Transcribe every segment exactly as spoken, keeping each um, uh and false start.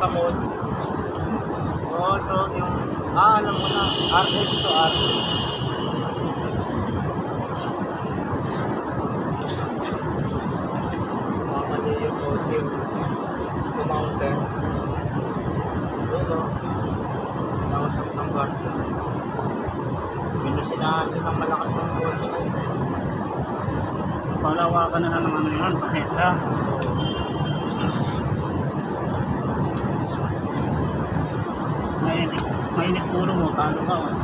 Kamod. Oo, ito yung, ah, alam mo na, R X to R X. Mamali yung kotse yung kumountain. Doon o. Nausap ng guard. Minusinahan silang malakas ng kotse kasi. Palawakan na lang ng ano yun, pasensya. Mainit, mainit puro mo, talo ka. Oh.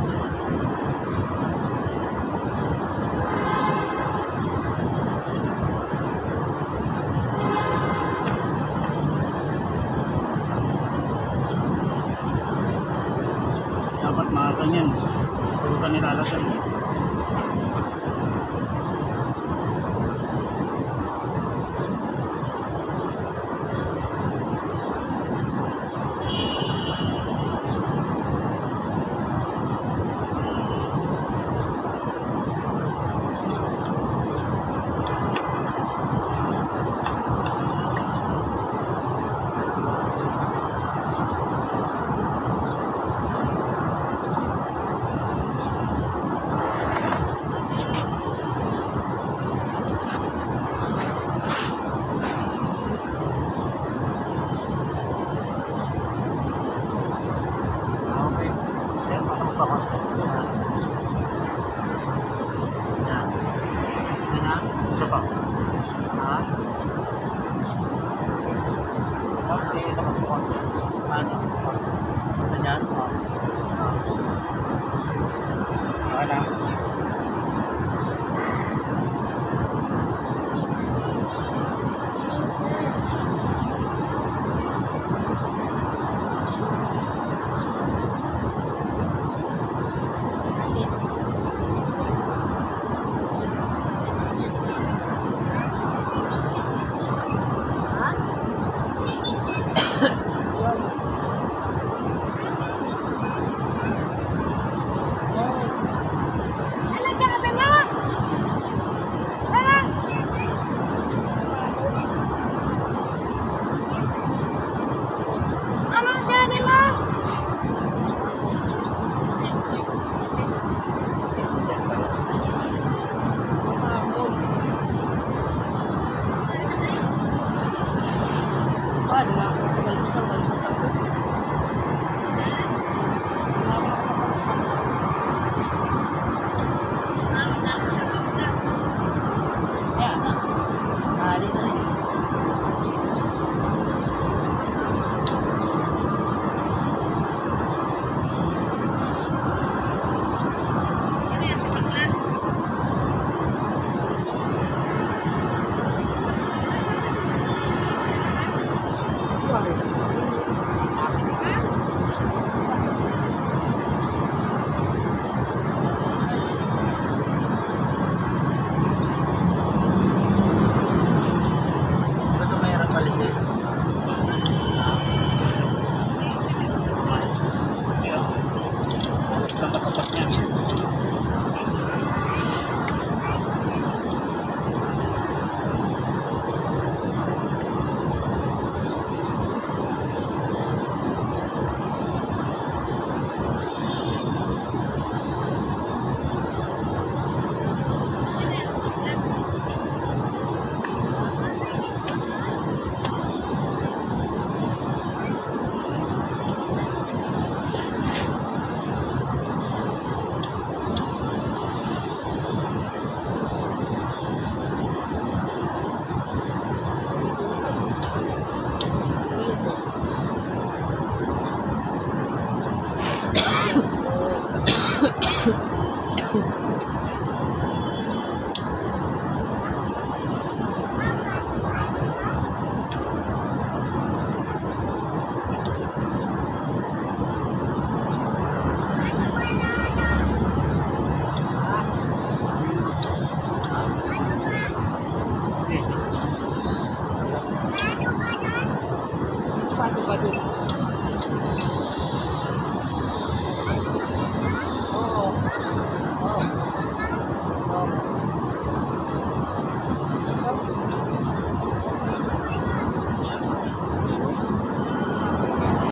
Dapat mga ganyan, puro ka nilalagay. Isa pa. Ha? Okay, dapat po. Ano? Ganyan? Okay lang. Paano ba doon?